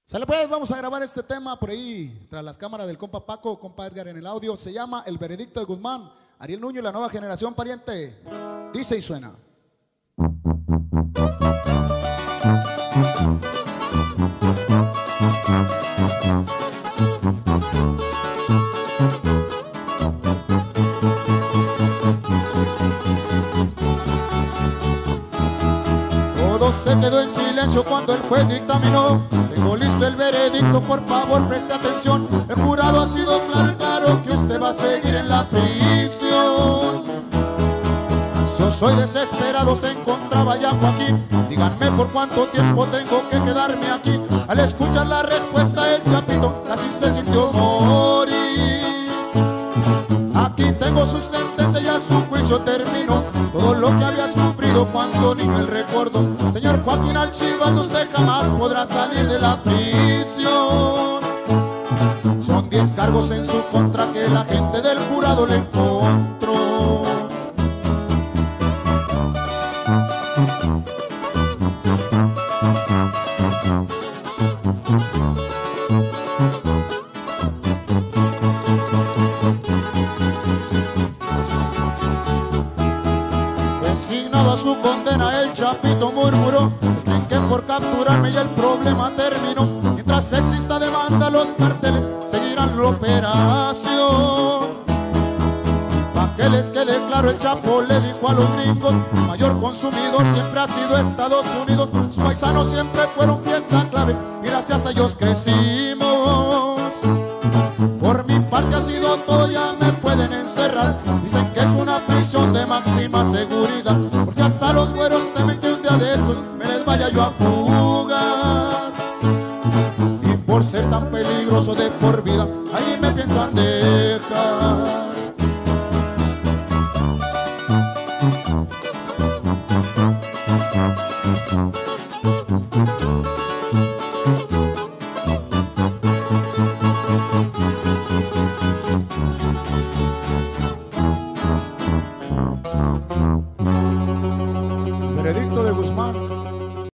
Sale pues, vamos a grabar este tema por ahí, tras las cámaras del compa Paco, compa Edgar en el audio. Se llama El Veredicto de Guzmán, Ariel Nuño y la nueva generación, pariente. Dice y suena. Todo se quedó en silencio cuando el juez dictaminó. Tengo listo el veredicto, por favor preste atención. El jurado ha sido claro que usted va a seguir en la prisión. Ansioso y desesperado se encontraba ya Joaquín. Díganme por cuánto tiempo tengo que quedarme aquí. Al escuchar la respuesta el Chapito casi se sintió morir. Aquí tengo su sentencia, ya su juicio terminó. Todo lo que había sufrido cuando niño el recuerdo. Señor Joaquín Archibaldo, usted jamás podrá salir de la prisión. Son 10 cargos en su contra que la gente del jurado le encontró. Resignado a su condena el Chapito murmuró: se creen que por capturarme ya el problema terminó. Mientras exista demanda los carteles seguirán la operación. Pa' que les quede claro, el Chapo le dijo a los gringos: el mayor consumidor siempre ha sido Estados Unidos. Sus paisanos siempre fueron pieza clave y gracias a ellos crecimos. Por mi parte ha sido todo, ya me pueden encerrar. Dicen que es una prisión de máxima seguridad, porque hasta los güeros temen que un día de estos me les vaya yo a fugar. Y por ser tan peligroso de por vida,